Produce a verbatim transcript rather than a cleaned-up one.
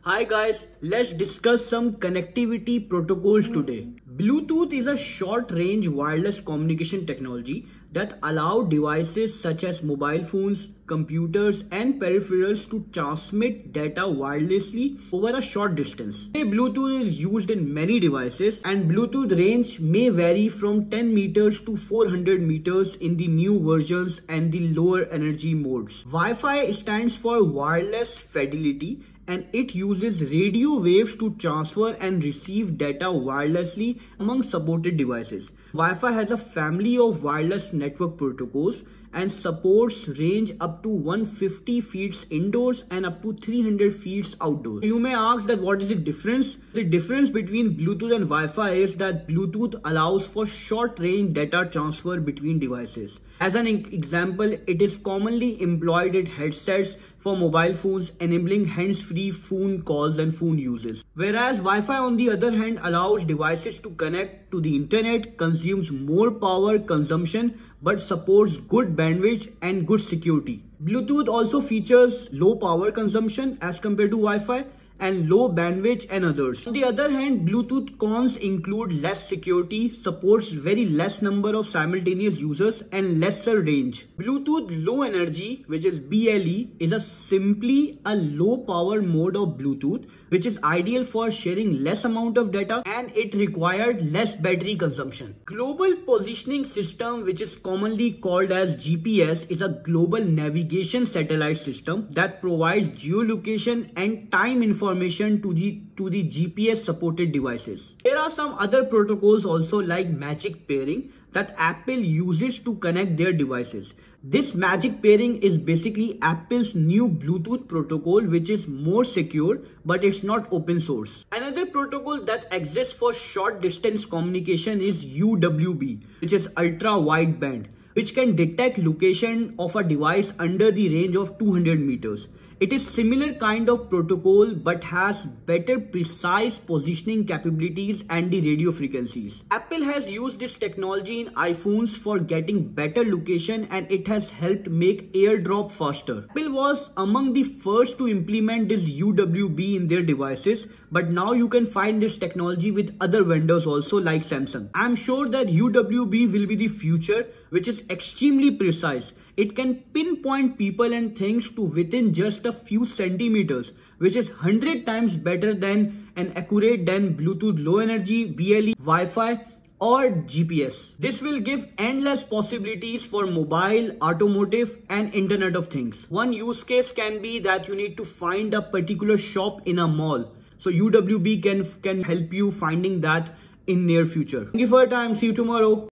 Hi guys, let's discuss some connectivity protocols today. Bluetooth is a short-range wireless communication technology that allows devices such as mobile phones, computers and peripherals to transmit data wirelessly over a short distance. Today, Bluetooth is used in many devices and Bluetooth range may vary from ten meters to four hundred meters in the new versions and the lower energy modes. Wi-Fi stands for wireless fidelity and it uses radio waves to transfer and receive data wirelessly among supported devices. Wi-Fi has a family of wireless network protocols and supports range up to one hundred fifty feet indoors and up to three hundred feet outdoors. You may ask that what is the difference? The difference between Bluetooth and Wi-Fi is that Bluetooth allows for short range data transfer between devices. As an example, it is commonly employed in headsets for mobile phones, enabling hands-free phone calls and phone uses. Whereas Wi-Fi on the other hand allows devices to connect to the internet, consumes more power consumption but supports good bandwidth and good security. Bluetooth also features low power consumption as compared to Wi-Fi and low bandwidth and others. On the other hand, Bluetooth cons include less security, supports very less number of simultaneous users and lesser range. Bluetooth Low Energy, which is B L E, is a simply a low power mode of Bluetooth which is ideal for sharing less amount of data and it required less battery consumption. Global Positioning System, which is commonly called as G P S, is a global navigation satellite system that provides geolocation and time information to the to the G P S supported devices. There are some other protocols also like magic pairing that Apple uses to connect their devices. This magic pairing is basically Apple's new Bluetooth protocol which is more secure but it's not open source. Another protocol that exists for short distance communication is U W B, which is ultra wideband, which can detect location of a device under the range of two hundred meters. It is similar kind of protocol but has better precise positioning capabilities and the radio frequencies. Apple has used this technology in iPhones for getting better location and it has helped make AirDrop faster. Apple was among the first to implement this U W B in their devices, but now you can find this technology with other vendors also like Samsung. I'm sure that U W B will be the future, which is extremely precise. It can pinpoint people and things to within just a few centimeters, which is one hundred times better than and accurate than Bluetooth Low Energy, B L E, Wi-Fi or G P S. This will give endless possibilities for mobile, automotive and Internet of Things. One use case can be that you need to find a particular shop in a mall. So U W B can, can help you finding that in near future. Thank you for your time. See you tomorrow.